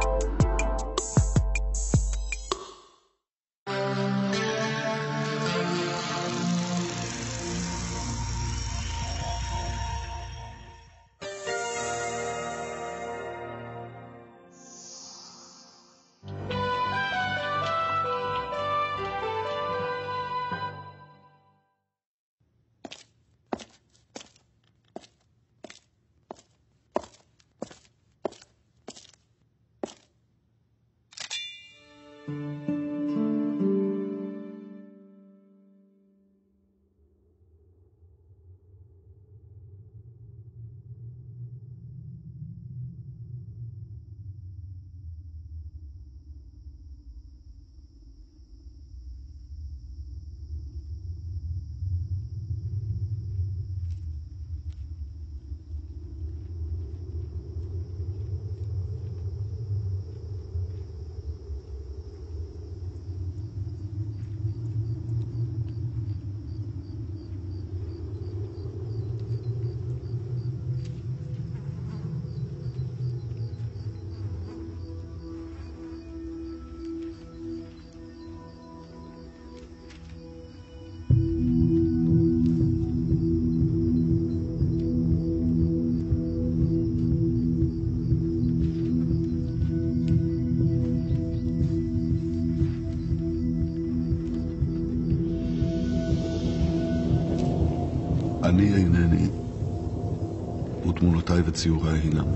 אני אינני, ותמונותיי וציוריי הינם.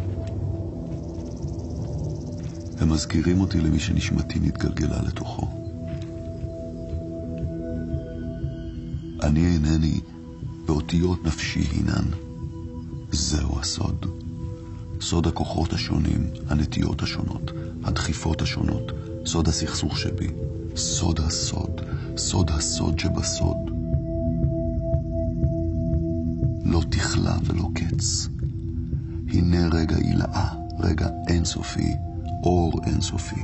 הם מזכירים אותי למי שנשמתי נתגלגלה לתוכו. אני אינני, ואותיות נפשי הינן. זהו הסוד. סוד הכוחות השונים, הנטיות השונות, הדחיפות השונות, סוד הסכסוך שבי, סוד הסוד, סוד הסוד שבסוד. לא תכלה ולא קץ. הנה רגע עילאה, רגע אינסופי, אור אינסופי.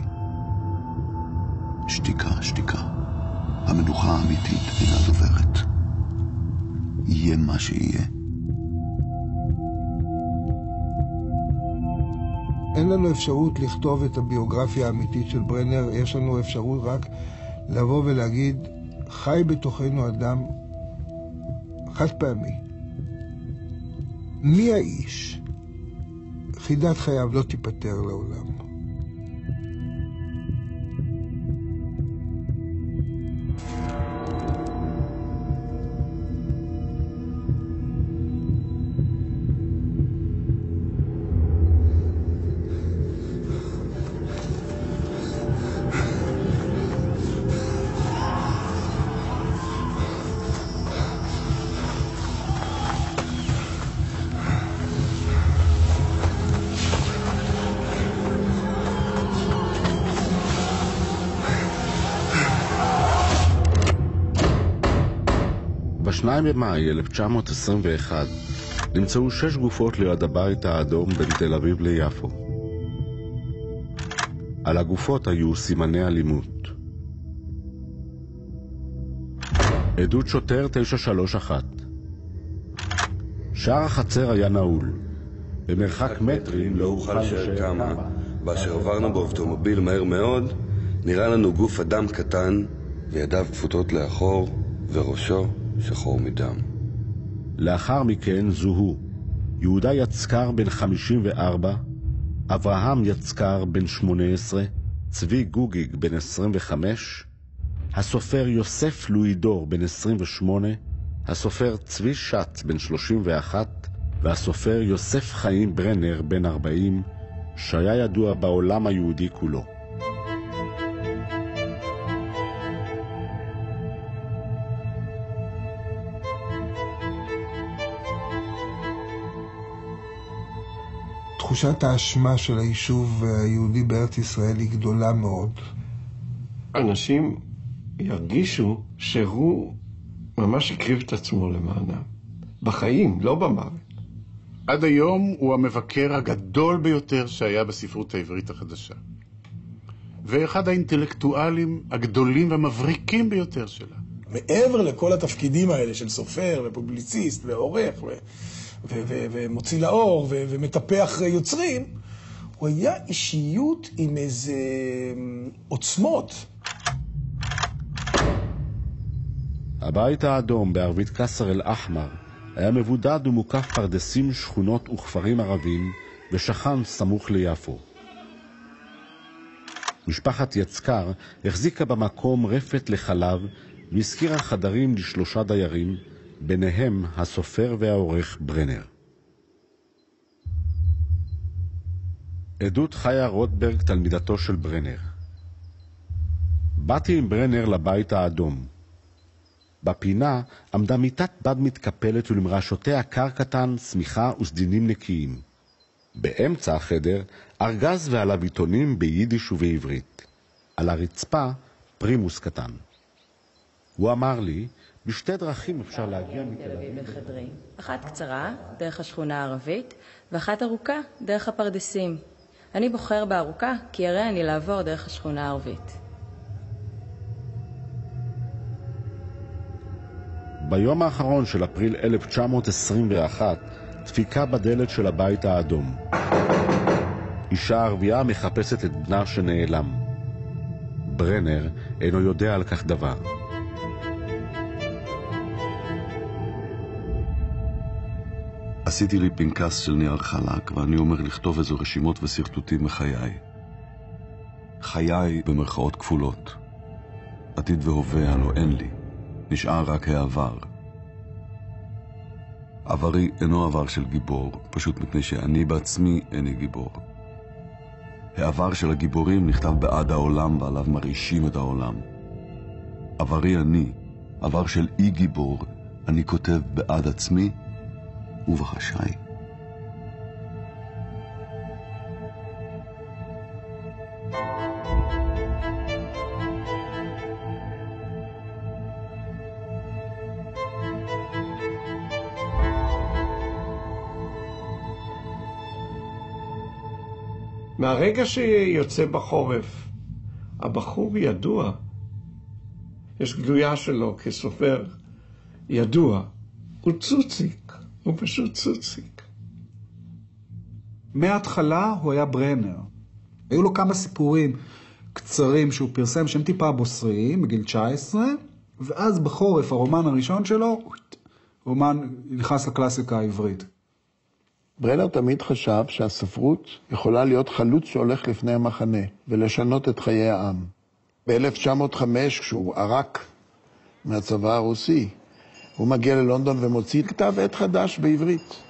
שתיקה, שתיקה. המנוחה האמיתית אינה דוברת. יהיה מה שיהיה. אין לנו אפשרות לכתוב את הביוגרפיה האמיתית של ברנר, יש לנו אפשרות רק לבוא ולהגיד, חי בתוכנו אדם חד פעמי. מי האיש? חידת חייו לא תיפטר לעולם. ב-2 במאי 1921 נמצאו 6 גופות ליד הבית האדום בין תל אביב ליפו. על הגופות היו סימני אלימות. עדות שוטר 931. שער החצר היה נעול. במרחק מטרים לא אוכל לשאר כמה. באשר עברנו באוטומוביל מהר מאוד, נראה לנו גוף אדם קטן וידיו כפותות לאחור וראשו שחור מדם. לאחר מכן זוהו יהודה יצקר בן 54, אברהם יצקר בן 18, צבי גוגיג בן 25, הסופר יוסף לואידור בן 28, הסופר צבי שץ בן 31, והסופר יוסף חיים ברנר בן 40, שהיה ידוע בעולם היהודי כולו. תחושת האשמה של היישוב היהודי בארץ ישראל היא גדולה מאוד. אנשים ירגישו שהוא ממש הקריב את עצמו למענם. בחיים, לא במוות. עד היום הוא המבקר הגדול ביותר שהיה בספרות העברית החדשה. ואחד האינטלקטואלים הגדולים והמבריקים ביותר שלה. מעבר לכל התפקידים האלה של סופר ופובליציסט ועורך ומוציא לאור ומטפח יוצרים, הוא היה אישיות עם איזה עוצמות. הבית האדום בערבית קסר אל-אחמר היה מבודד ומוקף פרדסים, שכונות וכפרים ערבים, ושכן סמוך ליפו. משפחת יצקר החזיקה במקום רפת לחלב והזכירה חדרים ל3 דיירים, ביניהם הסופר והעורך ברנר. עדות חיה רוטברג, תלמידתו של ברנר. באתי עם ברנר לבית האדום. בפינה עמדה מיטת בד מתקפלת ולמרשותיה קר קטן, צמיחה וסדינים נקיים. באמצע החדר ארגז ועליו עיתונים ביידיש ובעברית. על הרצפה פרימוס קטן. הוא אמר לי, בשתי דרכים אפשר להגיע מתל אביב לחדרי. אחת קצרה, דרך השכונה הערבית, ואחת ארוכה, דרך הפרדסים. אני בוחר בארוכה, כי הרי אני לעבור דרך השכונה הערבית. ביום האחרון של אפריל 1921, דפיקה בדלת של הבית האדום. אישה ערבייה מחפשת את בנה שנעלם. ברנר אינו יודע על כך דבר. עשיתי לי פנקס של נייר חלק, ואני אומר לכתוב איזו רשימות וסרטוטים מחיי. חיי במרכאות כפולות. עתיד והווה הלא אין לי. נשאר רק העבר. עברי אינו עבר של גיבור, פשוט מפני שאני בעצמי איני גיבור. העבר של הגיבורים נכתב בעד העולם ועליו מרעישים את העולם. עברי אני, עבר של אי גיבור, אני כותב בעד עצמי ובחשאי. מהרגע שיוצא בחורף, הבחור ידוע. יש גלויה שלו כסופר ידוע. הוא צוציק, הוא פשוט צוציק. מההתחלה הוא היה ברנר. היו לו כמה סיפורים קצרים שהוא פרסם שהם טיפה בוסריים, בגיל 19, ואז בחורף הרומן הראשון שלו, רומן נכנס לקלאסיקה העברית. ברנר תמיד חשב שהספרות יכולה להיות חלוץ שהולך לפני המחנה ולשנות את חיי העם. ב-1905, כשהוא ערק מהצבא הרוסי, הוא מגיע ללונדון ומוציא כתב עת חדש בעברית.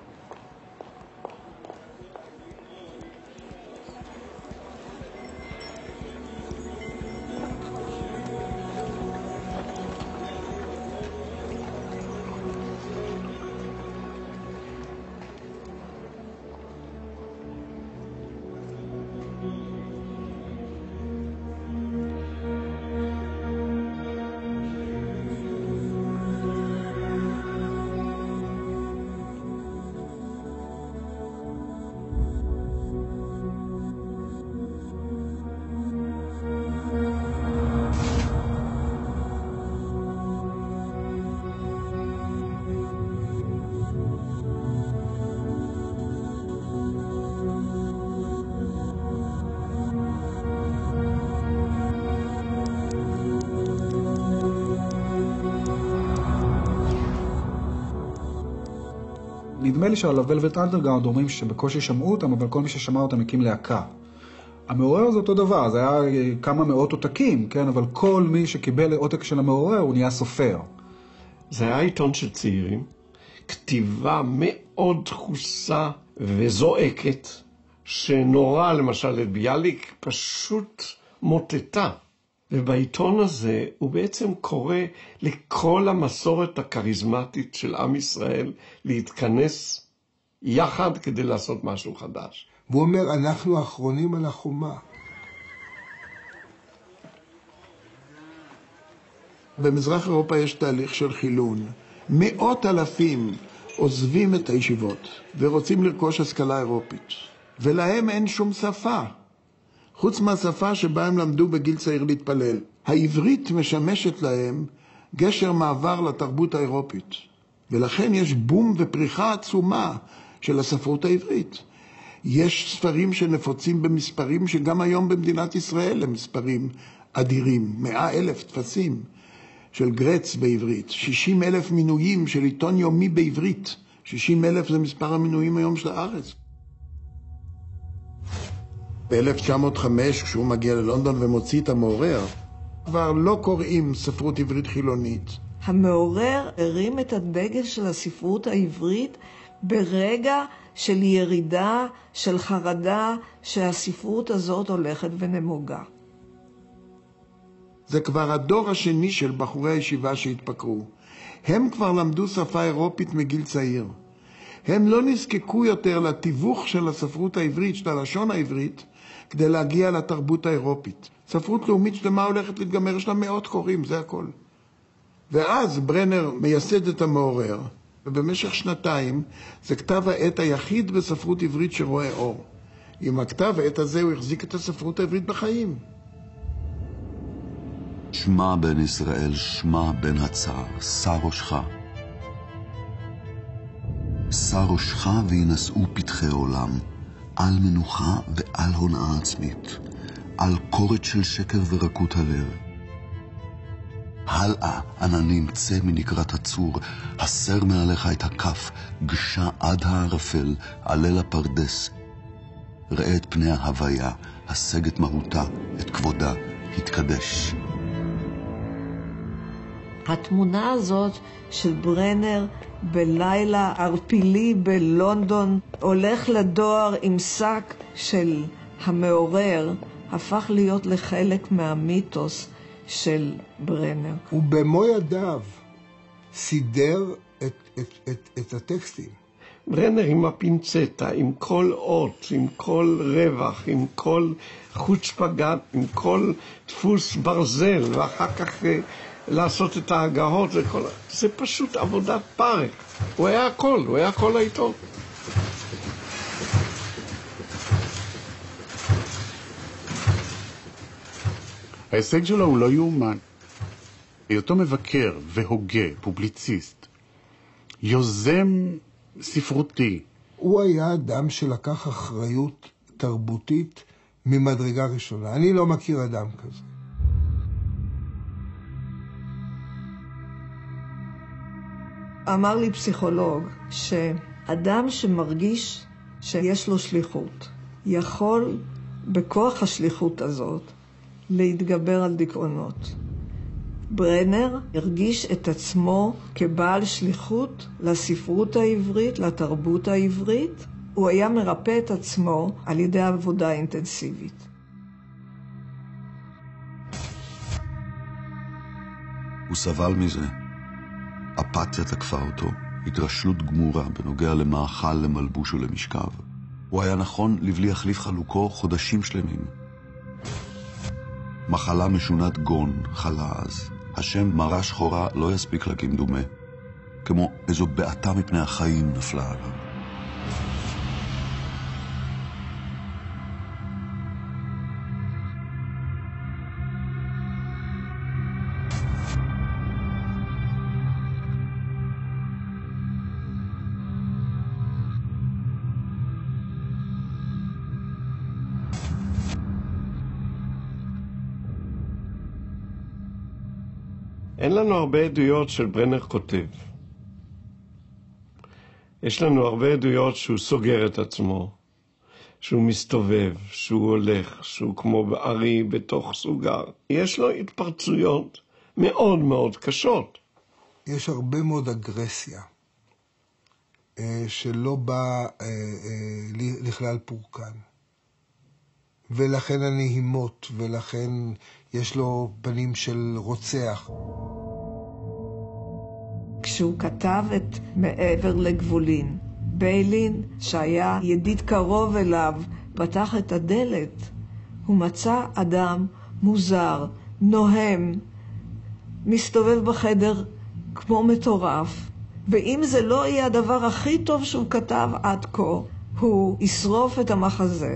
נדמה לי שעל הוולווט אנדרגראונד אומרים שבקושי שמעו אותם, אבל כל מי ששמע אותם הקים להקה. המעורר זה אותו דבר, זה היה כמה מאות עותקים, כן? אבל כל מי שקיבל עותק של המעורר הוא נהיה סופר. זה היה עיתון של צעירים, כתיבה מאוד דחוסה וזועקת, שנורא למשל את ביאליק פשוט מוטטה. ובעיתון הזה הוא בעצם קורא לכל המסורת הכריזמטית של עם ישראל להתכנס יחד כדי לעשות משהו חדש. והוא אומר, אנחנו האחרונים על החומה. במזרח אירופה יש תהליך של חילון. 100,000 עוזבים את הישיבות ורוצים לרכוש השכלה אירופית. ולהם אין שום שפה. חוץ מהשפה שבה הם למדו בגיל צעיר להתפלל. העברית משמשת להם גשר מעבר לתרבות האירופית. ולכן יש בום ופריחה עצומה של הספרות העברית. יש ספרים שנפוצים במספרים שגם היום במדינת ישראל הם מספרים אדירים. 100,000 תפסים של גרץ בעברית, 60,000 מינויים של עיתון יומי בעברית. 60,000 זה מספר המינויים היום של הארץ. ב-1905, כשהוא מגיע ללונדון ומוציא את המעורר, כבר לא קוראים ספרות עברית חילונית. המעורר הרים את הדגל של הספרות העברית ברגע של ירידה, של חרדה, שהספרות הזאת הולכת ונמוגה. זה כבר הדור השני של בחורי הישיבה שהתפקרו. הם כבר למדו שפה אירופית מגיל צעיר. הם לא נזקקו יותר לתיווך של הספרות העברית, של הלשון העברית, כדי להגיע לתרבות האירופית. ספרות לאומית שלמה הולכת להתגמר, יש לה מאות קוראים, זה הכל. ואז ברנר מייסד את המעורר, ובמשך שנתיים זה כתב העת היחיד בספרות עברית שרואה אור. עם הכתב העת הזה הוא החזיק את הספרות העברית בחיים. שמע בן ישראל, שמע בן הצער, שא ראשך. שא ראשך וינשאו פתחי עולם, על מנוחה ועל הונאה עצמית, על קורת של שקר ורקות הלב. הלאה, עננים, צא מנקרת הצור, הסר מעליך את הכף, גשה עד הערפל, עלה לפרדס. ראה את פני ההוויה, השג את מהותה, את כבודה, התקדש. התמונה הזאת של ברנר בלילה ערפילי בלונדון, הולך לדואר עם שק של המעורר, הפך להיות לחלק מהמיתוס של ברנר. הוא במו ידיו סידר את הטקסטים. ברנר עם הפינצטה, עם כל אות, עם כל רווח, עם כל חוץ פגת, עם כל דפוס ברזל, ואחר כך לעשות את ההגהות וכל... זה פשוט עבודת פרק. הוא היה הכל, הוא היה הכל העיתון. ההישג שלו הוא לא יאומן. היותו מבקר והוגה, פובליציסט, יוזם ספרותי. הוא היה אדם שלקח אחריות תרבותית ממדרגה ראשונה. אני לא מכיר אדם כזה. אמר לי פסיכולוג שאדם שמרגיש שיש לו שליחות, יכול בכוח השליחות הזאת להתגבר על דיכאונות. ברנר הרגיש את עצמו כבעל שליחות לספרות העברית, לתרבות העברית. הוא היה מרפא את עצמו על ידי עבודה אינטנסיבית. הוא סבל מזה. אפתיה תקפה אותו, התרשלות גמורה בנוגע למאכל, למלבוש ולמשכב. הוא היה נכון לבלי החליף חלוקו חודשים שלמים. מחלה משונת גון חלה אז. השם מרה שחורה לא יספיק לה כמדומה. כמו איזו בעתה מפני החיים נפלה עליו. אין לנו הרבה עדויות של ברנר כותב. יש לנו הרבה עדויות שהוא סוגר את עצמו, שהוא מסתובב, שהוא הולך, שהוא כמו בארי בתוך סוגר. יש לו התפרצויות מאוד מאוד קשות. יש הרבה מאוד אגרסיה שלא בא לכלל פורקן. ולכן הנהימות, ולכן יש לו פנים של רוצח. כשהוא כתב את מעבר לגבולין, ביילין, שהיה ידיד קרוב אליו, פתח את הדלת. הוא מצא אדם מוזר, נוהם, מסתובב בחדר כמו מטורף. ואם זה לא יהיה הדבר הכי טוב שהוא כתב עד כה, הוא ישרוף את המחזה.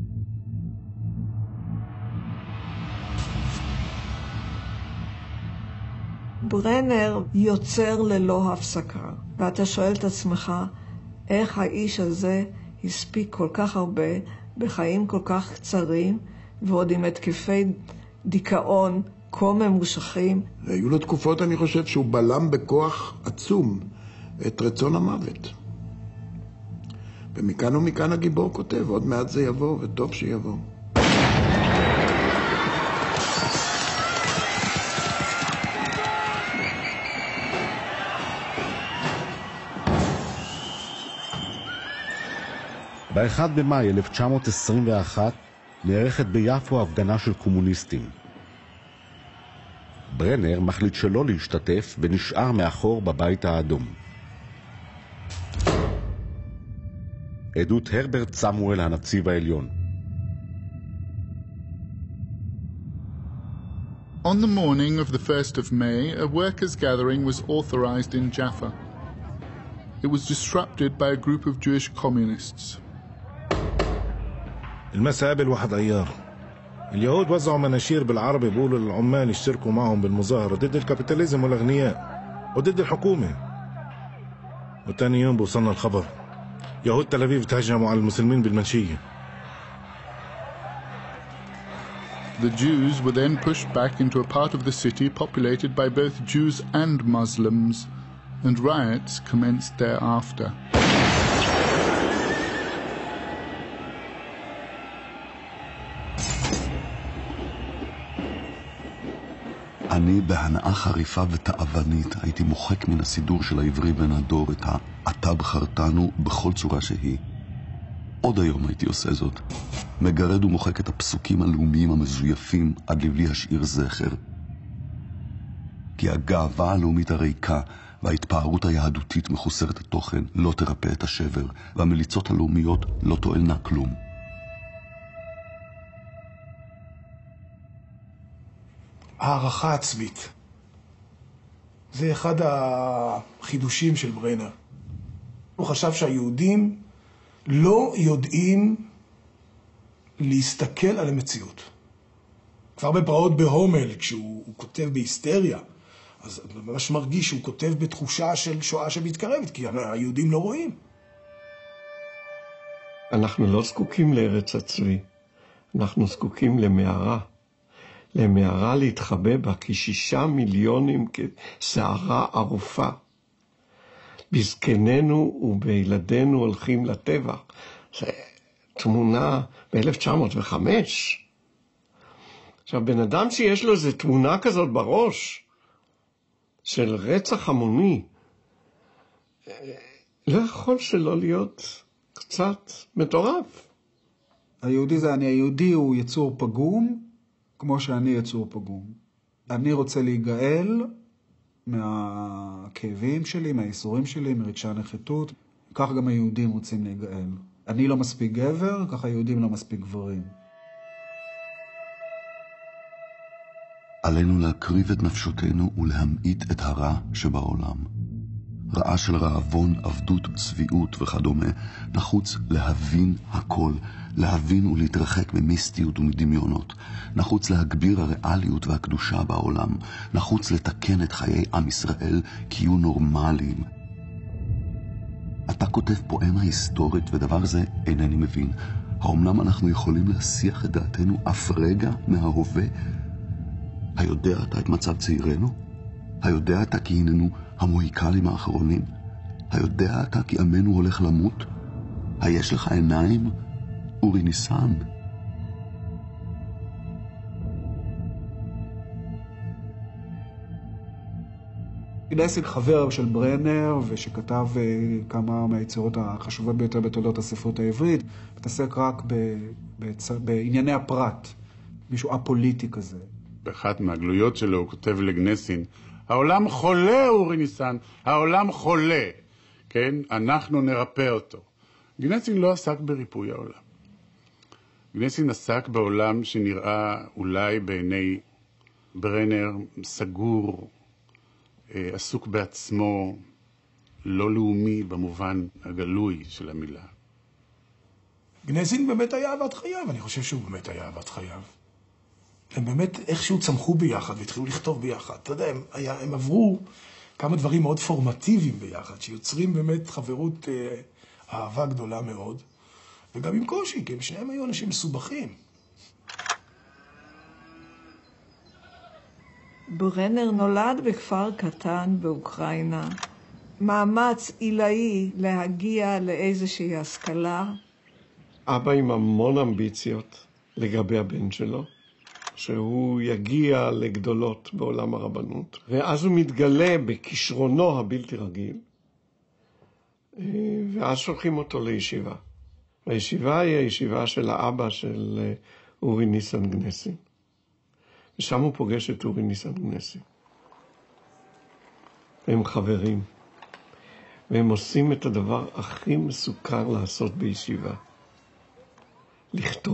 ברנר יוצר ללא הפסקה, ואתה שואל את עצמך, איך האיש הזה הספיק כל כך הרבה בחיים כל כך קצרים, ועוד עם התקפי דיכאון כה ממושכים. היו לו תקופות, אני חושב, שהוא בלם בכוח עצום את רצון המוות. ומכאן ומכאן הגיבור כותב, עוד מעט זה יבוא, וטוב שיבוא. ב-1 במאי 1921 נערכת ביפו הפגנה של קומוניסטים. ברנר מחליט שלא להשתתף ונשאר מאחור בבית האדום. עדות הרברט סמואל, הנציב העליון. On the morning of the 1st of May, a workers' gathering was authorized in Jaffa. It was disrupted by a group of Jewish communists. المساء قبل 1 أيار اليهود وزعوا مناشير بالعربي بيقولوا للعمال يشتركوا معهم بالمظاهرة ضد الكابيتاليزم والأغنياء وضد الحكومة. وتاني يوم بوصلنا الخبر يهود تل أبيب تهجموا على المسلمين بالمنشية. The Jews were then pushed back into a part of the city populated by both Jews and Muslims, and riots commenced thereafter. אני בהנאה חריפה ותאוונית הייתי מוחק מן הסידור של העברי בן הדור את "אתה בחרתנו" בכל צורה שהיא. עוד היום הייתי עושה זאת. מגרד ומוחק את הפסוקים הלאומיים המזויפים עד לבלי השאיר זכר. כי הגאווה הלאומית הריקה וההתפארות היהדותית מחוסרת התוכן לא תרפא את השבר, והמליצות הלאומיות לא תועלנה כלום. הערכה עצמית. זה אחד החידושים של ברנר. הוא חשב שהיהודים לא יודעים להסתכל על המציאות. כבר בפרעות בהומל, כשהוא כותב בהיסטריה, אז ממש מרגיש שהוא כותב בתחושה של שואה שמתקרבת, כי היהודים לא רואים. אנחנו לא זקוקים לארץ הצבי, אנחנו זקוקים למערה. למערה להתחבא בה כ6 מיליונים כשערה ערופה. בזקנינו ובילדינו הולכים לטבע. זו תמונה ב-1905. עכשיו, בן אדם שיש לו איזו תמונה כזאת בראש, של רצח המוני, לא יכול שלא להיות קצת מטורף. היהודי זה אני. היהודי הוא יצור פגום, כמו שאני יצור פגום. אני רוצה להיגאל מהכאבים שלי, מהאיסורים שלי, מרגשי הנחיתות. כך גם היהודים רוצים להיגאל. אני לא מספיק גבר, כך היהודים לא מספיק גברים. עלינו להקריב את נפשותנו ולהמעיט את הרע שבעולם. רעה של רעבון, עבדות, צביעות וכדומה, נחוץ להבין הכל, להבין ולהתרחק ממיסטיות ומדמיונות. נחוץ להגביר הריאליות והקדושה בעולם. נחוץ לתקן את חיי עם ישראל כי יהיו נורמליים. אתה כותב פואמה היסטורית ודבר זה אינני מבין. האומנם אנחנו יכולים להסיח את דעתנו אף רגע מההווה? היודע אתה את מצב צעירנו? היודע אתה כי הננו המוהיקלים האחרונים? היודע אתה כי עמנו הולך למות? היש לך עיניים? אורי ניסן. גנסין חבר של ברנר ושכתב כמה מהיצירות החשובות ביותר בתולדות הספרות העברית, מתעסק רק בענייני הפרט, מישהו הפוליטי כזה. באחת מהגלויות שלו הוא כותב לגנסין, העולם חולה אורי ניסן, העולם חולה, כן? אנחנו נרפא אותו. גנסין לא עסק בריפוי העולם. גנסין עסק בעולם שנראה אולי בעיני ברנר סגור, עסוק בעצמו, לא לאומי במובן הגלוי של המילה. גנסין באמת היה אהבת חייו, אני חושב שהוא באמת היה אהבת חייו. הם באמת איכשהו צמחו ביחד והתחילו לכתוב ביחד. אתה יודע, הם עברו כמה דברים מאוד פורמטיביים ביחד, שיוצרים באמת חברות אהבה גדולה מאוד. וגם עם קושי, כי הם שניהם היו אנשים מסובכים. ברנר נולד בכפר קטן באוקראינה. מאמץ עילאי להגיע לאיזושהי השכלה. אבא עם המון אמביציות לגבי הבן שלו, שהוא יגיע לגדולות בעולם הרבנות, ואז הוא מתגלה בכישרונו הבלתי רגיל, ואז שולחים אותו לישיבה. הישיבה היא הישיבה של האבא של אורי ניסן גנסין. ושם הוא פוגש את אורי ניסן גנסין. הם חברים. והם עושים את הדבר הכי מסוכר לעשות בישיבה. לכתוב.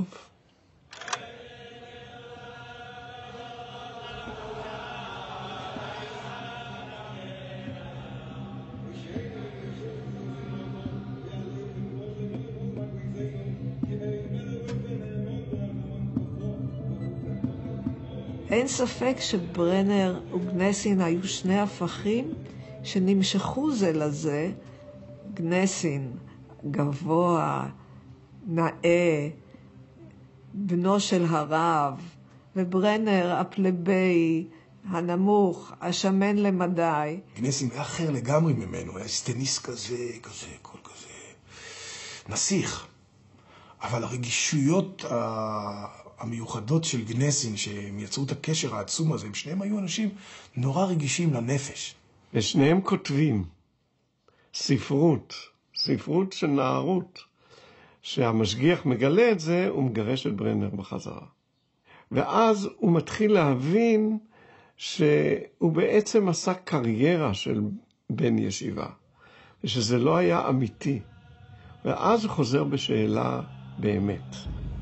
אין ספק שברנר וגנסין היו שני הפכים שנמשכו זה לזה. גנסין גבוה, נאה, בנו של הרב, וברנר הפלבי, הנמוך, השמן למדי. גנסין היה אחר לגמרי ממנו, היה סטניס כזה, כל כזה, נסיך. אבל הרגישויות המיוחדות של גנסין, שהם יצרו את הקשר העצום הזה, הם שניהם היו אנשים נורא רגישים לנפש. ושניהם כותבים ספרות של נערות. שהמשגיח מגלה את זה, הוא מגרש את ברנר בחזרה. ואז הוא מתחיל להבין שהוא בעצם עשה קריירה של בן ישיבה, ושזה לא היה אמיתי. ואז הוא חוזר בשאלה באמת.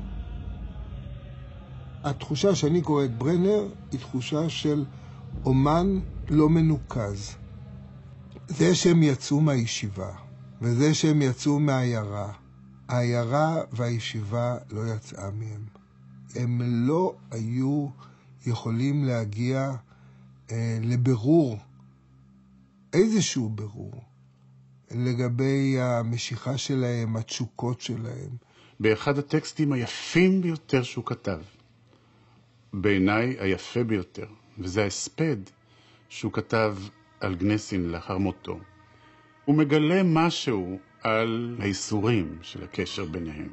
התחושה שאני קורא את ברנר היא תחושה של אומן לא מנוקז. זה שהם יצאו מהישיבה, וזה שהם יצאו מהעיירה, העיירה והישיבה לא יצאה מהם. הם לא היו יכולים להגיע לבירור, איזשהו בירור, לגבי המשיכה שלהם, התשוקות שלהם. באחד הטקסטים היפים ביותר שהוא כתב, בעיניי היפה ביותר, וזה ההספד שהוא כתב על גנסין לאחר מותו. הוא מגלה משהו על האיסורים של הקשר ביניהם.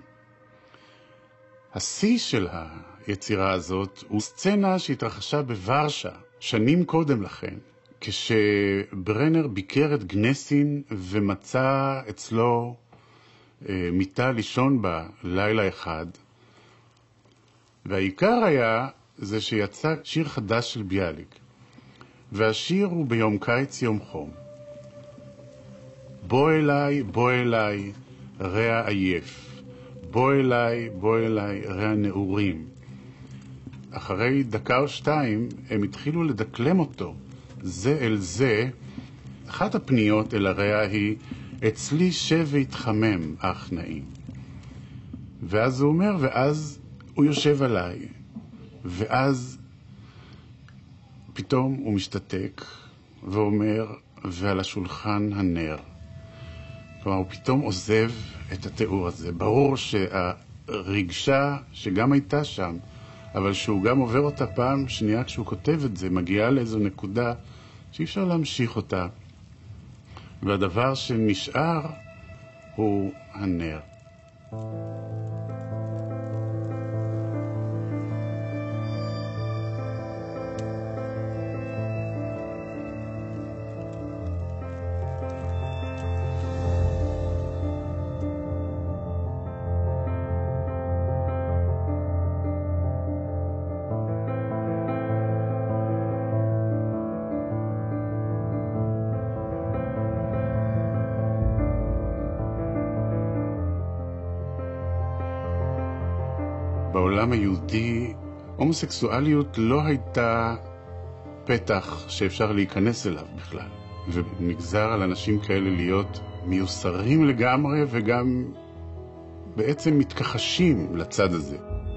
השיא של היצירה הזאת הוא סצנה שהתרחשה בוורשה שנים קודם לכן, כשברנר ביקר את גנסין ומצא אצלו מיטה לישון בה לילה אחד. והעיקר היה זה שיצא שיר חדש של ביאליק, והשיר הוא ביום קיץ יום חום. בוא אליי, רע עייף. בוא אליי, רע נעורים. אחרי דקה או שתיים הם התחילו לדקלם אותו, זה אל זה. אחת הפניות אל הרע היא, אצלי שב והתחמם, אך נעים. ואז הוא אומר, ואז הוא יושב עליי. ואז פתאום הוא משתתק ואומר, ועל השולחן הנר. כלומר, הוא פתאום עוזב את התיאור הזה. ברור שהרגשה שגם הייתה שם, אבל שהוא גם עובר אותה פעם שנייה כשהוא כותב את זה, מגיעה לאיזו נקודה שאי אפשר להמשיך אותה. והדבר שנשאר הוא הנר. בעולם היהודי, הומוסקסואליות לא הייתה פתח שאפשר להיכנס אליו בכלל. ונגזר על אנשים כאלה להיות מיוסרים לגמרי וגם בעצם מתכחשים לצד הזה.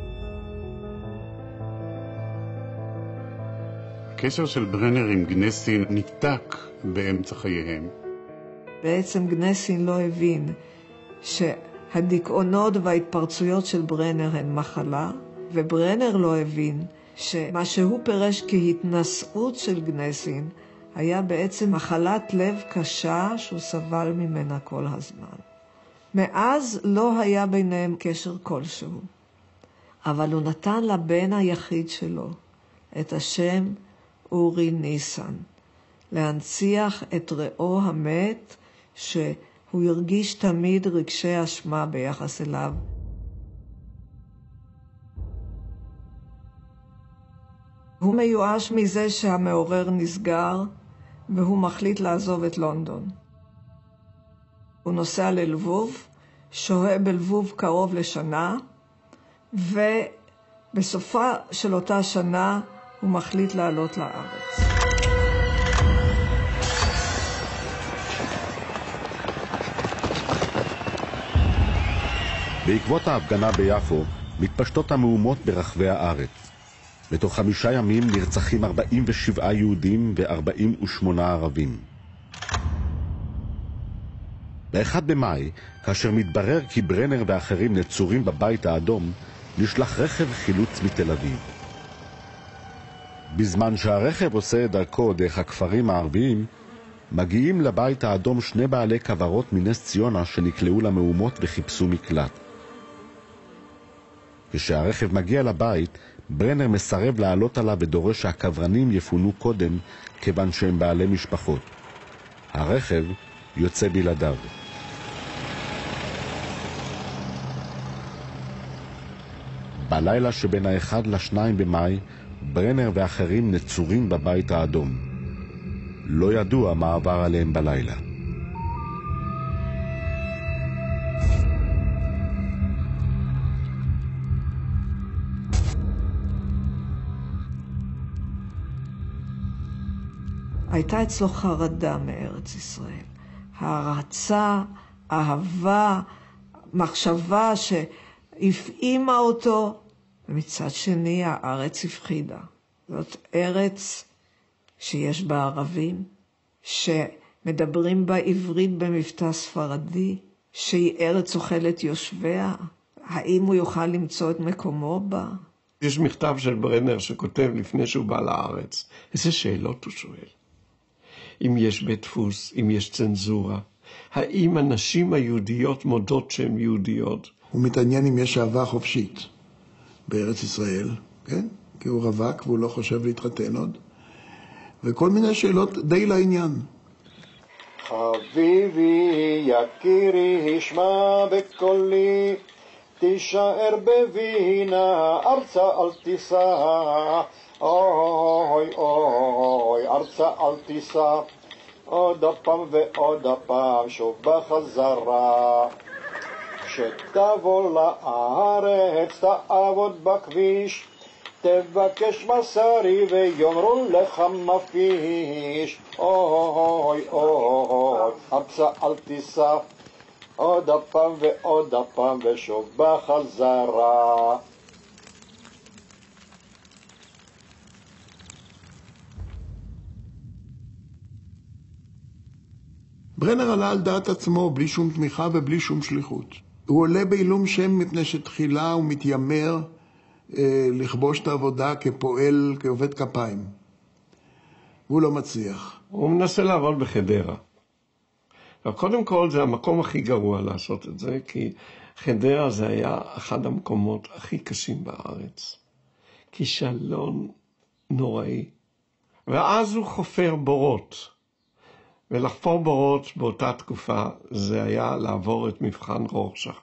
הקשר של ברנר עם גנסין ניתק באמצע חייהם. בעצם גנסין לא הבין הדיכאונות וההתפרצויות של ברנר הן מחלה, וברנר לא הבין שמה שהוא פירש כהתנשאות של גנסין היה בעצם מחלת לב קשה שהוא סבל ממנה כל הזמן. מאז לא היה ביניהם קשר כלשהו, אבל הוא נתן לבן היחיד שלו את השם אורי ניסן, להנציח את ראו המת שהוא הרגיש תמיד רגשי אשמה ביחס אליו. הוא מיואש מזה שהמעורר נסגר, והוא מחליט לעזוב את לונדון. הוא נוסע ללבוב, שוהה בלבוב קרוב לשנה, ובסופה של אותה שנה הוא מחליט לעלות לארץ. בעקבות ההפגנה ביפו מתפשטות המהומות ברחבי הארץ. בתוך 5 ימים נרצחים 47 יהודים ו48 ערבים. ב-1 במאי, כאשר מתברר כי ברנר ואחרים נצורים בבית האדום, נשלח רכב חילוץ מתל אביב. בזמן שהרכב עושה דרכו דרך הכפרים הערביים, מגיעים לבית האדום 2 בעלי כוורות מנס ציונה שנקלעו למהומות וחיפשו מקלט. כשהרכב מגיע לבית, ברנר מסרב לעלות עליו ודורש שהכוורנים יפונו קודם כיוון שהם בעלי משפחות. הרכב יוצא בלעדיו. בלילה שבין ה-1 ל-2 במאי, ברנר ואחרים נצורים בבית האדום. לא ידוע מה עבר עליהם בלילה. הייתה אצלו חרדה מארץ ישראל. הערצה, אהבה, מחשבה שהפעימה אותו, ומצד שני הארץ הפחידה. זאת ארץ שיש בה ערבים, שמדברים בה עברית במבטא ספרדי, שהיא ארץ אוכלת יושביה. האם הוא יוכל למצוא את מקומו בה? יש מכתב של ברנר שכותב לפני שהוא בא לארץ. איזה שאלות הוא שואל? אם יש בית דפוס, אם יש צנזורה, האם הנשים היהודיות מודות שהן יהודיות? הוא מתעניין אם יש אהבה חופשית בארץ ישראל, כן? כי הוא רווק והוא לא חושב להתחתן עוד, וכל מיני שאלות די לעניין. חביבי יקירי שמע בקולי, תישאר בווינה ארצה אל תיסע, אוי אוי ארצה אל תיסע, עוד הפעם ועוד הפעם שוב בחזרה. כשתבוא לארץ תעבוד בכביש, תבקש מסרי ויאמרו לך מפיש, אוי אוי ארצה אל תיסע, עוד הפעם ועוד הפעם ושוב בחזרה. ברנר עלה על דעת עצמו בלי שום תמיכה ובלי שום שליחות. הוא עולה בעילום שם מפני שתחילה הוא מתיימר לכבוש את העבודה כפועל, כעובד כפיים. והוא לא מצליח. הוא מנסה לעבוד בחדרה. קודם כל זה המקום הכי גרוע לעשות את זה, כי חדרה זה היה אחד המקומות הכי קשים בארץ. כישלון נוראי. ואז הוא חופר בורות. ולחפור בורות באותה תקופה זה היה לעבור את מבחן רורשך.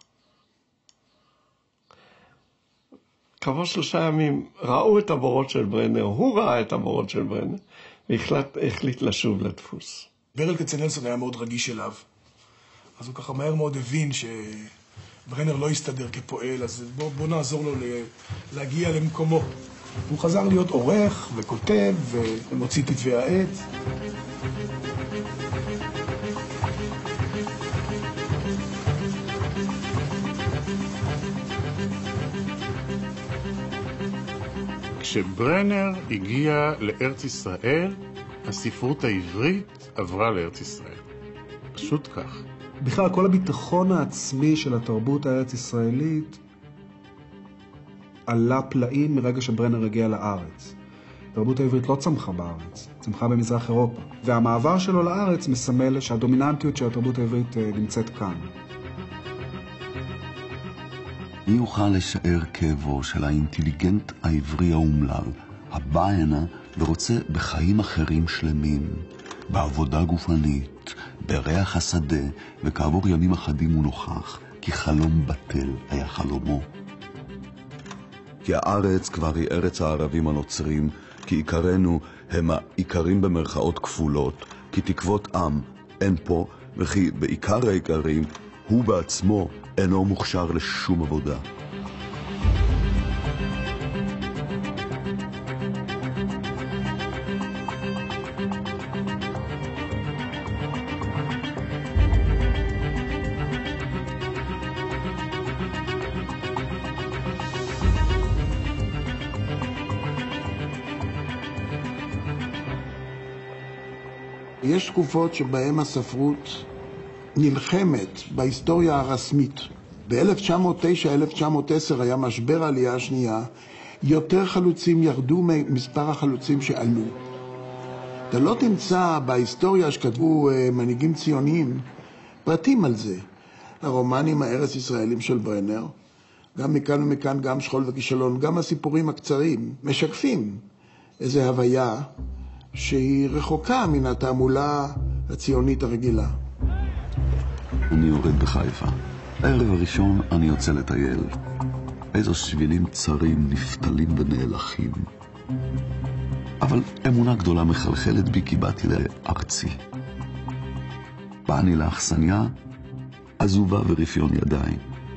כעבור 3 ימים ראו את הבורות של ברנר, הוא ראה את הבורות של ברנר, והחליט לשוב לדפוס. ברל כצנלסון היה מאוד רגיש אליו, אז הוא ככה מהר מאוד הבין שברנר לא יסתדר כפועל, אז בוא נעזור לו להגיע למקומו. הוא חזר להיות עורך וכותב ומוציא כתבי העת. כשברנר הגיע לארץ ישראל, הספרות העברית עברה לארץ ישראל. פשוט כך. בכלל, כל הביטחון העצמי של התרבות הארץ-ישראלית עלה פלאים מרגע שברנר הגיע לארץ. התרבות העברית לא צמחה בארץ, צמחה במזרח אירופה. והמעבר שלו לארץ מסמל שהדומיננטיות של התרבות העברית נמצאת כאן. מי יוכל לשער כאבו של האינטליגנט העברי האומלל, הבא הנה ורוצה בחיים אחרים שלמים, בעבודה גופנית, בריח השדה, וכעבור ימים אחדים הוא נוכח, כי חלום בטל היה חלומו. כי הארץ כבר היא ארץ הערבים הנוצרים, כי עיקרנו הם העיקרים במרכאות כפולות, כי תקוות עם אין פה, וכי בעיקר העיקרים הוא בעצמו אינו מוכשר לשום עבודה. יש תקופות שבהן הספרות נלחמת בהיסטוריה הרסמית. ב-1909-1910 היה משבר העלייה השנייה, יותר חלוצים ירדו ממספר החלוצים שעלו. אתה לא תמצא בהיסטוריה שכתבו מנהיגים ציוניים פרטים על זה. הרומנים הארץ ישראלים של ברנר, גם מכאן ומכאן, גם שכול וכישלון, גם הסיפורים הקצרים, משקפים איזו הוויה שהיא רחוקה מן התעמולה הציונית הרגילה. אני יורד בחיפה. הערב הראשון אני יוצא לטייל. איזו שבילים צרים נפתלים ונאלחים. אבל אמונה גדולה מחלחלת בי כי באתי לארצי. בא אני לאכסניה, עזובה ורפיון ידיים.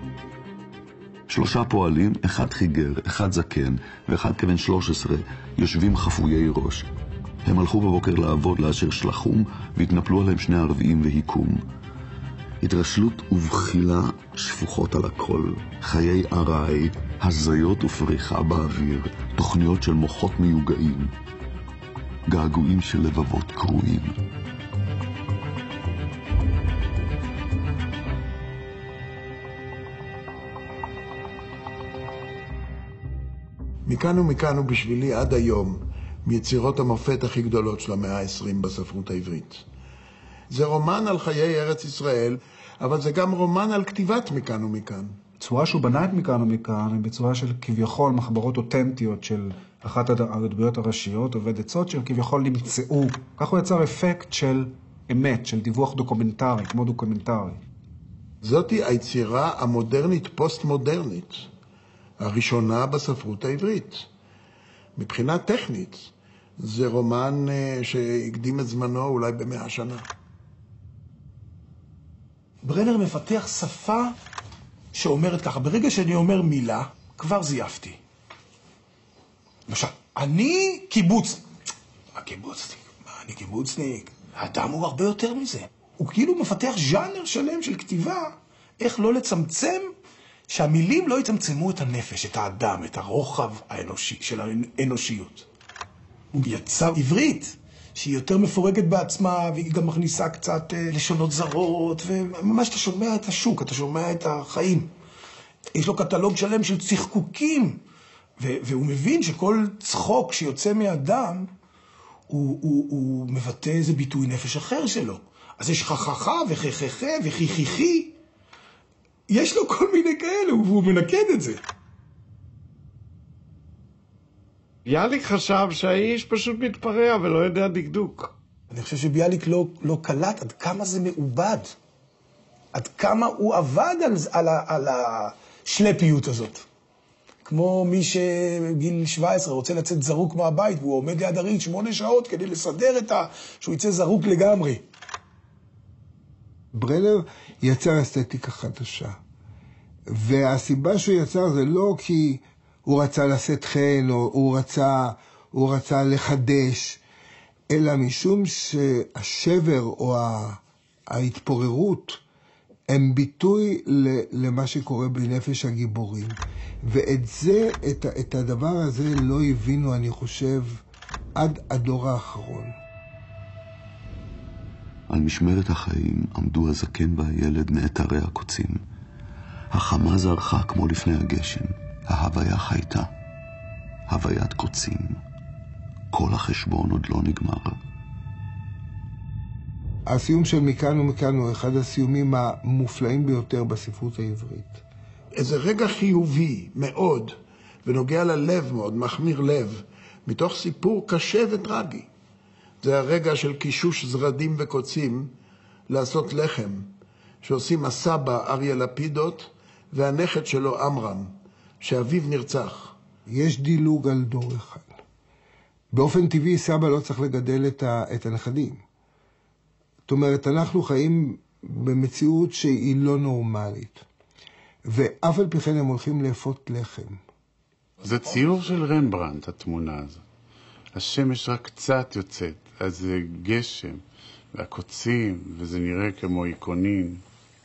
3 פועלים, 1 חיגר, 1 זקן ואחד כבן 13, יושבים חפויי ראש. הם הלכו בבוקר לעבוד לאשר שלחום, והתנפלו עליהם 2 ערביים והיקום. התרשלות ובחילה שפוכות על הכל, חיי עראי, הזיות ופריחה באוויר, תוכניות של מוחות מיוגעים, געגועים של לבבות קרועים. מכאן ומכאן הוא בשבילי עד היום מיצירות המופת הכי גדולות של המאה ה-20 בספרות העברית. זה רומן על חיי ארץ ישראל, אבל זה גם רומן על כתיבת מכאן ומכאן. הצורה שהוא בנה את מכאן ומכאן היא בצורה של כביכול מחברות אותנטיות של אחת הדמויות הראשיות, עובדת סוד של כביכול נמצאו. כך הוא יצר אפקט של אמת, של דיווח דוקומנטרי, כמו דוקומנטרי. זאתי היצירה המודרנית פוסט-מודרנית, הראשונה בספרות העברית. מבחינה טכנית, זה רומן שהקדים את זמנו אולי ב100 שנה. ברנר מפתח שפה שאומרת ככה, ברגע שאני אומר מילה, כבר זייפתי. למשל, אני קיבוצניק. אני קיבוצניק? האדם הוא הרבה יותר מזה. הוא כאילו מפתח ז'אנר שלם של כתיבה, איך לא לצמצם, שהמילים לא יצמצמו את הנפש, את האדם, את הרוחב האנושי, של האנושיות. הוא יצר עברית, שהיא יותר מפורקת בעצמה, והיא גם מכניסה קצת לשונות זרות, וממש אתה שומע את השוק, אתה שומע את החיים. יש לו קטלוג שלם של צחקוקים, והוא מבין שכל צחוק שיוצא מאדם, הוא מבטא איזה ביטוי נפש אחר שלו. אז יש חככה וחככה וחיכיכי, יש לו כל מיני כאלה, והוא מנקד את זה. ביאליק חשב שהאיש פשוט מתפרע ולא יודע דקדוק. אני חושב שביאליק לא קלט עד כמה זה מעובד. עד כמה הוא עבד על השלפיות הזאת. כמו מי שגיל 17 רוצה לצאת זרוק מהבית, והוא עומד ליד הריד 8 שעות כדי לסדר שהוא יצא זרוק לגמרי. ברנר יצר אסתטיקה חדשה. והסיבה שהוא יצר זה לא כי הוא רצה לשאת חן, או הוא רצה לחדש, אלא משום שהשבר או ההתפוררות הם ביטוי למה שקורה בנפש הגיבורים. ואת זה, את הדבר הזה לא הבינו, אני חושב, עד הדור האחרון. על משמרת החיים עמדו הזקן והילד נעתרי הקוצים. החמה זרחה כמו לפני הגשם, ההוויה חייתה. הוויית קוצים. כל החשבון עוד לא נגמר. הסיום של מכאן ומכאן הוא אחד הסיומים המופלאים ביותר בספרות העברית. איזה רגע חיובי מאוד, ונוגע ללב מאוד, מחמיר לב, מתוך סיפור קשה וטרגי. זה הרגע של קישוש זרדים וקוצים לעשות לחם, שעושים הסבא אריה לפידות והנכד שלו אמרם, שאביו נרצח. יש דילוג על דור אחד. באופן טבעי סבא לא צריך לגדל את הנכדים. זאת אומרת, אנחנו חיים במציאות שהיא לא נורמלית. ואף על פי כן הם הולכים לאפות לחם. זה ציור של רמברנדט, התמונה הזאת. השמש רק קצת יוצאת, אז זה גשם, והקוצים, וזה נראה כמו איקונין.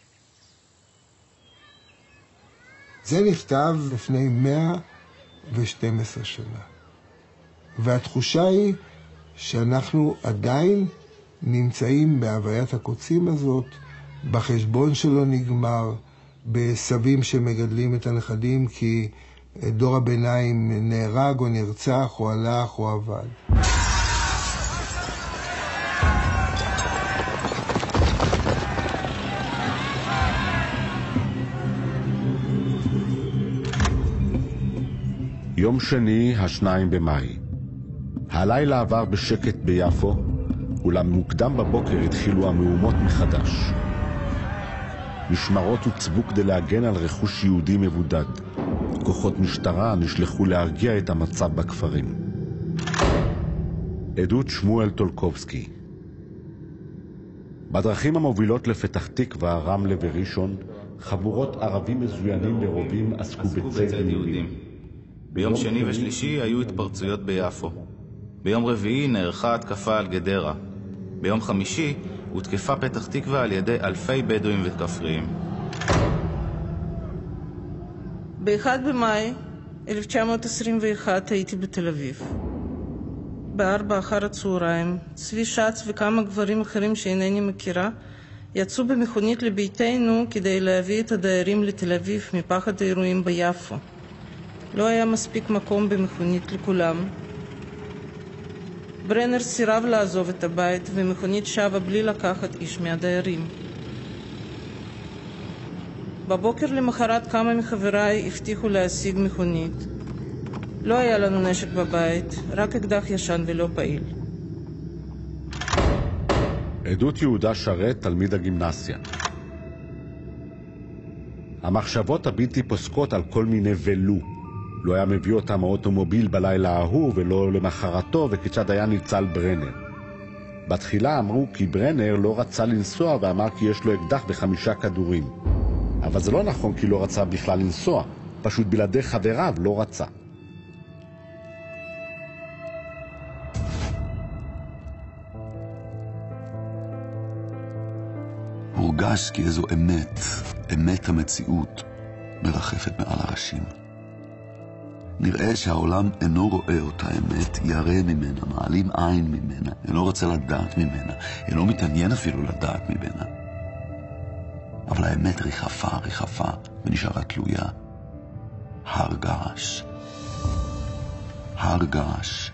זה נכתב לפני 112 שנה. והתחושה היא שאנחנו עדיין נמצאים בהוויית הקוצים הזאת, בחשבון שלו נגמר, בסבים שמגדלים את הנכדים כי דור הביניים נהרג או נרצח או הלך או עבד. יום שני, 2 במאי. הלילה עבר בשקט ביפו, אולם מוקדם בבוקר התחילו המהומות מחדש. משמרות הוצבו כדי להגן על רכוש יהודי מבודד. כוחות משטרה נשלחו להרגיע את המצב בכפרים. עדות שמואל טולקובסקי. בדרכים המובילות לפתח תקווה, רמלה וראשון, חבורות ערבים מזוינים לרובים עסקו בצד יהודים. ביום שני ושלישי היו התפרצויות ביפו. ביום רביעי נערכה התקפה על גדרה. ביום חמישי הותקפה פתח תקווה על ידי אלפי בדואים וכפריים. ב-1 במאי 1921 הייתי בתל אביב. ב-4 אחר הצהריים, צבי שץ וכמה גברים אחרים שאינני מכירה יצאו במכונית לביתנו כדי להביא את הדיירים לתל אביב מפחד האירועים ביפו. לא היה מספיק מקום במכונית לכולם. ברנר סירב לעזוב את הבית ומכונית שבה בלי לקחת איש מהדיירים. בבוקר למחרת כמה מחבריי הבטיחו להשיג מכונית. לא היה לנו נשק בבית, רק אקדח ישן ולא פעיל. עדות יהודה שרת, תלמיד הגימנסיה. המחשבות הבלתי פוסקות על כל מיני ולו. לא היה מביא אותם האוטומוביל בלילה ההוא ולא למחרתו, וכיצד היה ניצל ברנר. בתחילה אמרו כי ברנר לא רצה לנסוע ואמר כי יש לו אקדח ב5 כדורים. אבל זה לא נכון כי לא רצה בכלל לנסוע, פשוט בלעדי חבריו לא רצה. הורגש כי איזו אמת המציאות, מרחפת מעל הראשים. נראה שהעולם אינו רואה אותה אמת, ירא ממנה, מעלים עין ממנה, אינו רוצה לדעת ממנה, אינו מתעניין אפילו לדעת ממנה. אבל האמת ריחפה, ונשארה תלויה. הר געש. הר געש.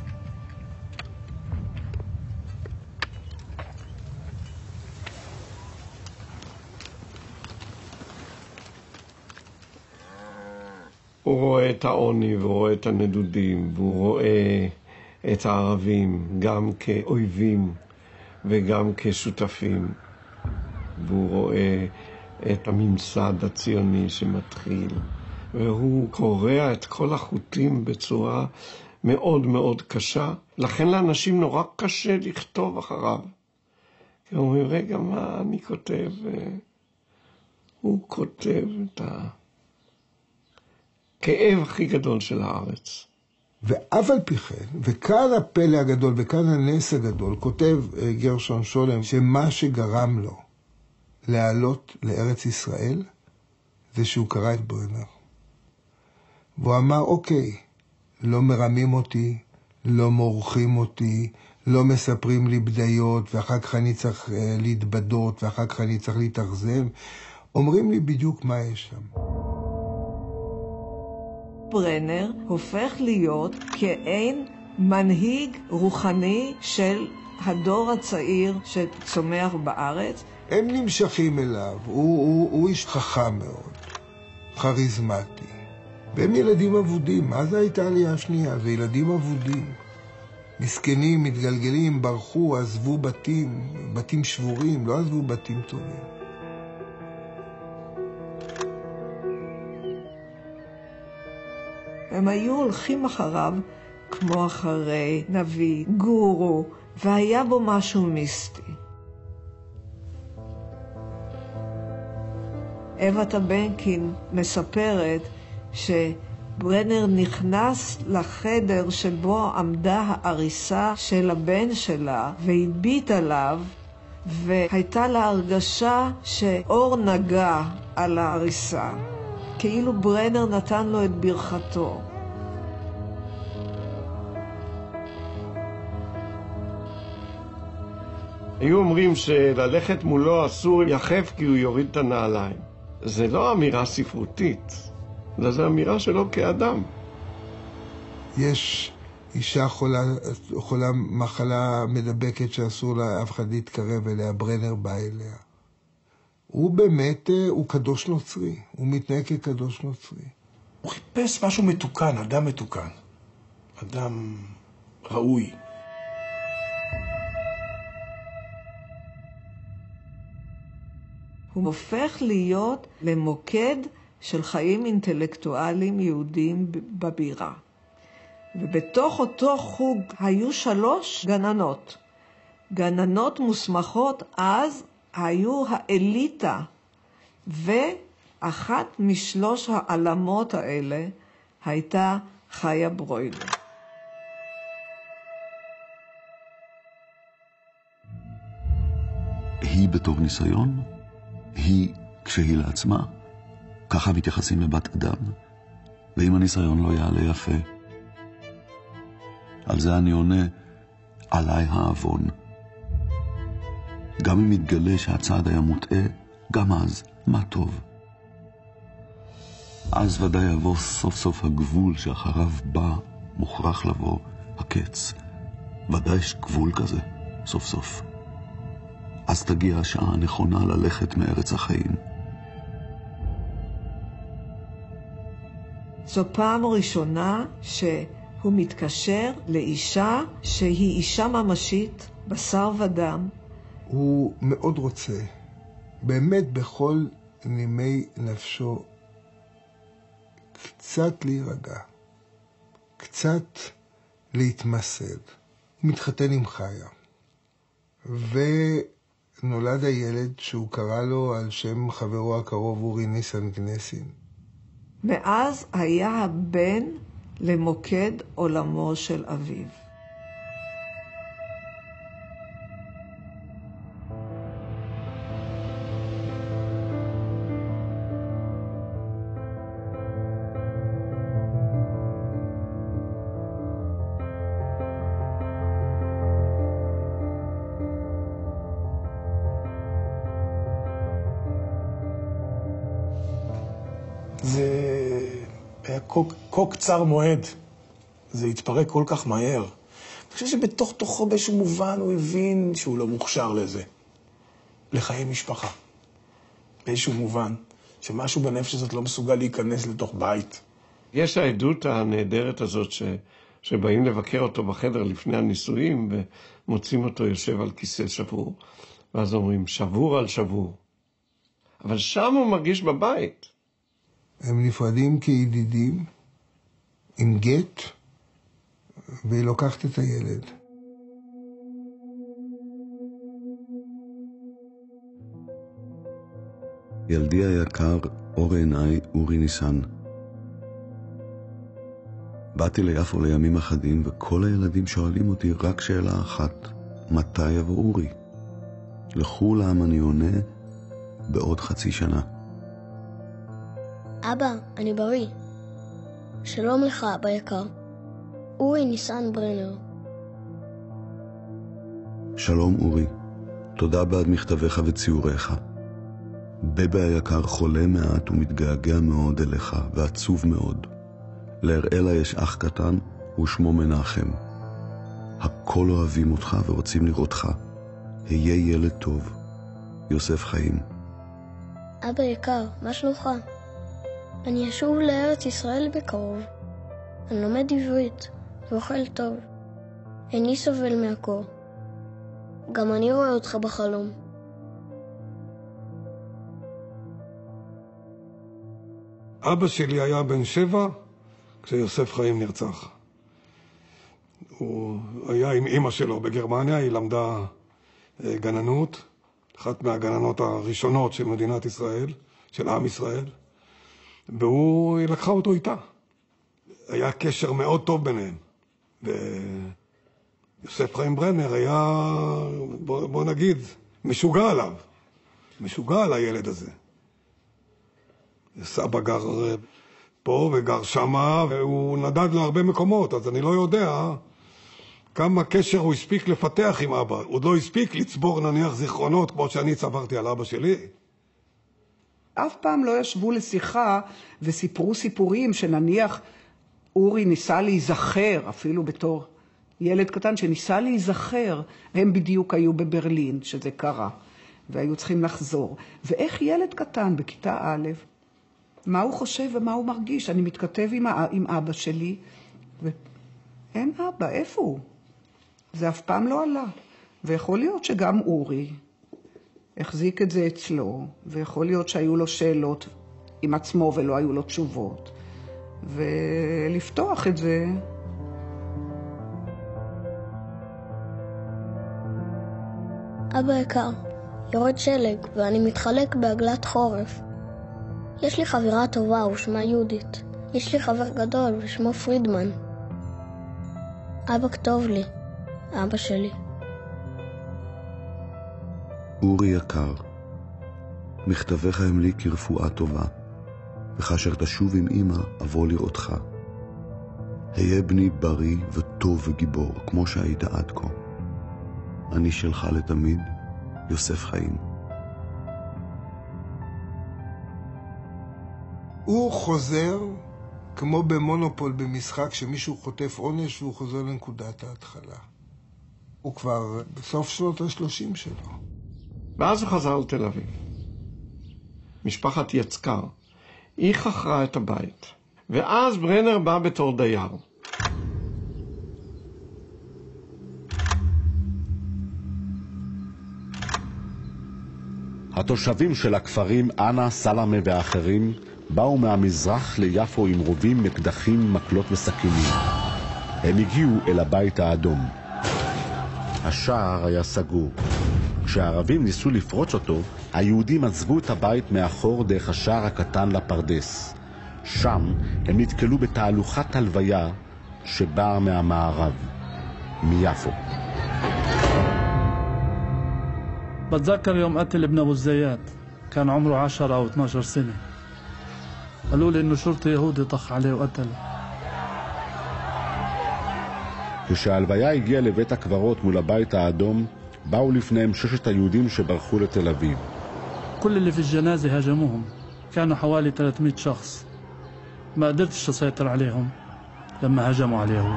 הוא רואה את העוני, והוא רואה את הנדודים, והוא רואה את הערבים גם כאויבים וגם כשותפים. והוא רואה את הממסד הציוני שמתחיל, והוא קורע את כל החוטים בצורה מאוד מאוד קשה. לכן לאנשים נורא קשה לכתוב אחריו. כי הוא אומר, רגע, מה אני כותב? הוא כותב את הכאב הכי גדול של הארץ. ואף על פי כן, וכאן הפלא הגדול וכאן הנס הגדול, כותב גרשון שולם שמה שגרם לו לעלות לארץ ישראל זה שהוא קרא את ברנר. והוא אמר, אוקיי, לא מרמים אותי, לא מורחים אותי, לא מספרים לי בדיות, ואחר כך אני צריך להתבדות, ואחר כך אני צריך להתאכזב. אומרים לי בדיוק מה יש שם. ברנר הופך להיות כאין מנהיג רוחני של הדור הצעיר שצומח בארץ. הם נמשכים אליו, הוא איש חכם מאוד, כריזמטי. והם ילדים אבודים, מה זה הייתה העלייה השנייה? זה ילדים אבודים. מסכנים, מתגלגלים, ברחו, עזבו בתים שבורים, לא עזבו בתים טובים. הם היו הולכים אחריו כמו אחרי נביא, גורו, והיה בו משהו מיסטי. אווה טבנקין מספרת שברנר נכנס לחדר שבו עמדה העריסה של הבן שלה והביט עליו, והייתה לה הרגשה שאור נגע על העריסה, כאילו ברנר נתן לו את ברכתו. היו אומרים שללכת מולו אסור יחף כי הוא יוריד את הנעליים. זה לא אמירה ספרותית, זו אמירה שלו כאדם. יש אישה חולה מחלה מדבקת שאסור לה אף אחד להתקרב אליה, ברנר בא אליה. הוא באמת, הוא קדוש נוצרי, הוא מתנהג כקדוש נוצרי. הוא חיפש משהו מתוקן, אדם מתוקן, אדם ראוי. הוא הופך להיות למוקד של חיים אינטלקטואליים יהודיים בבירה. ובתוך אותו חוג היו 3 גננות. גננות מוסמכות אז היו האליטה, ואחת מ3 העלמות האלה הייתה חיה ברוילר. היא בתור ניסיון? היא כשהיא לעצמה? ככה מתייחסים לבת אדם? ואם הניסיון לא יעלה יפה? על זה אני עונה, עליי העוון. גם אם מתגלה שהצעד היה מוטעה, גם אז, מה טוב. אז ודאי יבוא סוף סוף הגבול שאחריו בא, מוכרח לבוא, הקץ. ודאי יש גבול כזה, סוף סוף. אז תגיע השעה הנכונה ללכת מארץ החיים. זו פעם ראשונה שהוא מתקשר לאישה שהיא אישה ממשית, בשר ודם. הוא מאוד רוצה, באמת בכל נימי נפשו, קצת להירגע, קצת להתמסד. הוא מתחתן עם חיה. ונולד הילד שהוא קרא לו על שם חברו הקרוב אורי ניסן גנסין. מאז היה הבן למוקד עולמו של אביו. זה היה כה קצר מועד, זה התפרק כל כך מהר. אני חושב שבתוך תוכו באיזשהו מובן הוא הבין שהוא לא מוכשר לזה, לחיי משפחה. באיזשהו מובן, שמשהו בנפש הזאת לא מסוגל להיכנס לתוך בית. יש העדות הנהדרת הזאת שבאים לבקר אותו בחדר לפני הנישואים, ומוצאים אותו יושב על כיסא שבור, ואז אומרים שבור על שבור. אבל שם הוא מרגיש בבית. הם נפרדים כידידים, עם גט, והיא לוקחת את הילד. ילדי היקר, אור עיניי, אורי ניסן. באתי ליפו לימים אחדים, וכל הילדים שואלים אותי רק שאלה אחת, מתי יבוא אורי? לכולם אני עונה, בעוד חצי שנה. אבא, אני בריא. שלום לך, אבא יקר. אורי ניסן ברנר. שלום אורי, תודה בעד מכתביך וציוריך. בבה היקר חולה מעט ומתגעגע מאוד אליך ועצוב מאוד. להראלה יש אח קטן ושמו מנחם. הכל אוהבים אותך ורוצים לראותך. היה ילד טוב. יוסף חיים. אבא יקר, מה שלומך? אני אשוב לארץ ישראל בקרוב. אני לומד עברית ואוכל טוב. איני סובל מהקור. גם אני רואה אותך בחלום. אבא שלי היה בן 7 כשיוסף חיים נרצח. הוא היה עם אמא שלו בגרמניה, היא למדה גננות, אחת מהגננות הראשונות של מדינת ישראל, של עם ישראל, והיא לקחה אותו איתה. היה קשר מאוד טוב ביניהם. ויוסף חיים ברנר היה, בוא נגיד, משוגע עליו. משוגע על הילד הזה. סבא גר פה וגר שמה, והוא נדד להרבה מקומות, אז אני לא יודע כמה קשר הוא הספיק לפתח עם אבא. הוא עוד לא הספיק לצבור נניח זיכרונות כמו שאני צברתי על אבא שלי. אף פעם לא ישבו לשיחה וסיפרו סיפורים שנניח אורי ניסה להיזכר, אפילו בתור ילד קטן שניסה להיזכר, הם בדיוק היו בברלין שזה קרה, והיו צריכים לחזור. ואיך ילד קטן בכיתה א', מה הוא חושב ומה הוא מרגיש? אני מתכתב עם אבא שלי, ואין אבא, איפה הוא? זה אף פעם לא עלה. ויכול להיות שגם אורי החזיק את זה אצלו, ויכול להיות שהיו לו שאלות עם עצמו ולא היו לו תשובות. ולפתוח את זה. אבא יקר, יורד שלג ואני מתחלק בעגלת חורף. יש לי חברה טובה ושמה יהודית. יש לי חבר גדול ושמו פרידמן. אבא כתוב לי, אבא שלי. אורי יקר, מכתביך הם לי כרפואה טובה, וכאשר תשוב עם אמא אבוא לראותך. היה בני בריא וטוב וגיבור, כמו שהיית עד כה. אני שלך לתמיד, יוסף חיים. הוא חוזר כמו במונופול במשחק שמישהו חוטף עונש והוא חוזר לנקודת ההתחלה. הוא כבר בסוף שנות ה-30 שלו. ואז הוא חזר לתל אביב. משפחת יצקר. היא חכרה את הבית. ואז ברנר בא בתור דייר. התושבים של הכפרים אנה, סלמה ואחרים באו מהמזרח ליפו עם רובים, מקדחים, מקלות וסכינים. הם הגיעו אל הבית האדום. השער היה סגור. כשהערבים ניסו לפרוץ אותו, היהודים עזבו את הבית מאחור דרך השער הקטן לפרדס. שם הם נתקלו בתהלוכת הלוויה שבאה מהמערב, מיפו. بتذكر يوم قتل ابن أبو الزيات كان عمره 10 أو 12 سنة. قالوا لي إنه شرطي يهودي طخ عليه وقتله. כשההלוויה הגיעה לבית הקברות מול הבית האדום, באו לפניהם 6 היהודים שברחו לתל אביב. كل اللي في الجنازة هاجموهم. كانوا حوالي 300 شخص. ما قدرتش أسيطر عليهم لما هجموا على اليهود.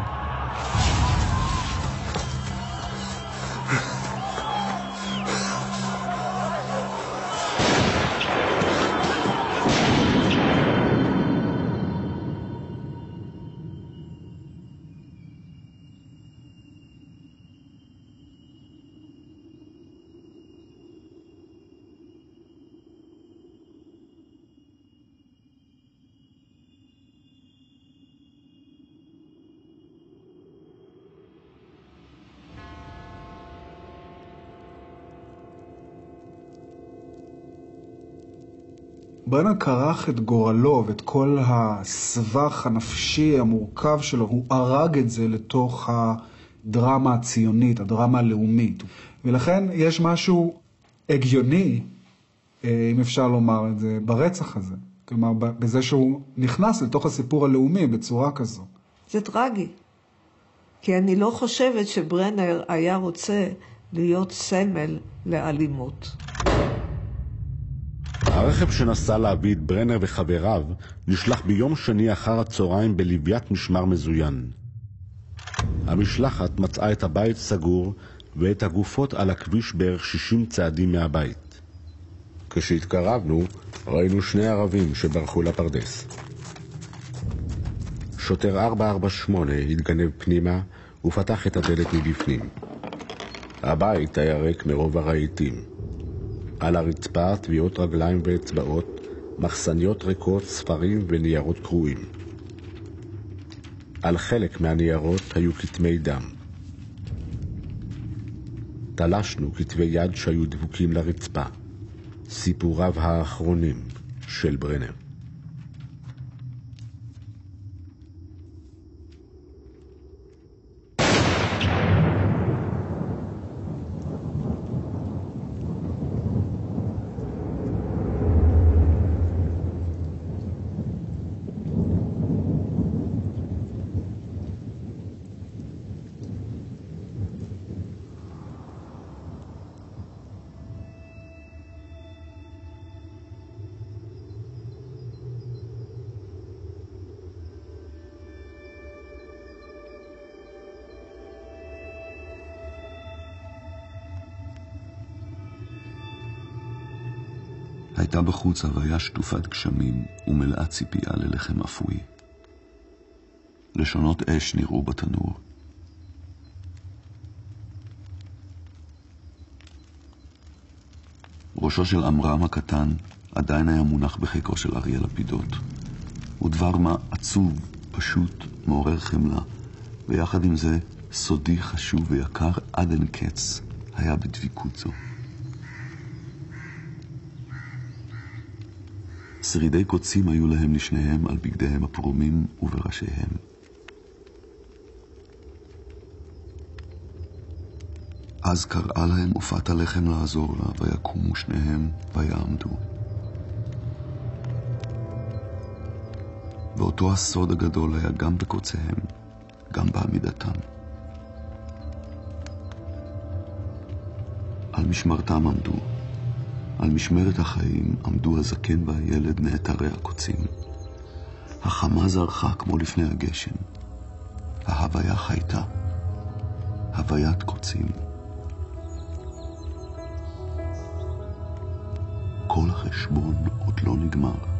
ברנר כרך את גורלו ואת כל הסבך הנפשי המורכב שלו, הוא הרג את זה לתוך הדרמה הציונית, הדרמה הלאומית. ולכן יש משהו הגיוני, אם אפשר לומר את זה, ברצח הזה. כלומר, בזה שהוא נכנס לתוך הסיפור הלאומי בצורה כזו. זה טרגי. כי אני לא חושבת שברנר היה רוצה להיות סמל לאלימות. הרכב שנסע להביא את ברנר וחבריו נשלח ביום שני אחר הצהריים בלוויית משמר מזוין. המשלחת מצאה את הבית סגור ואת הגופות על הכביש בערך 60 צעדים מהבית. כשהתקרבנו ראינו 2 ערבים שברחו לפרדס. שוטר 448 התגנב פנימה ופתח את הדלת מבפנים. הבית היה ריק מרוב הרהיטים. על הרצפה טביעות רגליים ואצבעות, מחסניות ריקות, ספרים וניירות קרועים. על חלק מהניירות היו כתמי דם. תלשנו כתבי יד שהיו דבוקים לרצפה, סיפוריו האחרונים של ברנר. הייתה בחוץ הוויה שטופת גשמים ומלאה ציפייה ללחם אפוי. לשונות אש נראו בתנור. ראשו של אמרם הקטן עדיין היה מונח בחיקו של אריה לפידות, ודבר מה עצוב, פשוט, מעורר חמלה, ויחד עם זה סודי, חשוב ויקר עד אין קץ היה בדביקות זו. שרידי קוצים היו להם לשניהם על בגדיהם הפרומים ובראשיהם. אז קראה להם עופת הלחם לעזור לה, ויקומו שניהם ויעמדו. ואותו הסוד הגדול היה גם בקוציהם, גם בעמידתם. על משמרתם עמדו. על משמרת החיים עמדו הזקן והילד נעתרי הקוצים. החמה זרחה כמו לפני הגשם. ההוויה חייתה. הוויית קוצים. כל החשבון עוד לא נגמר.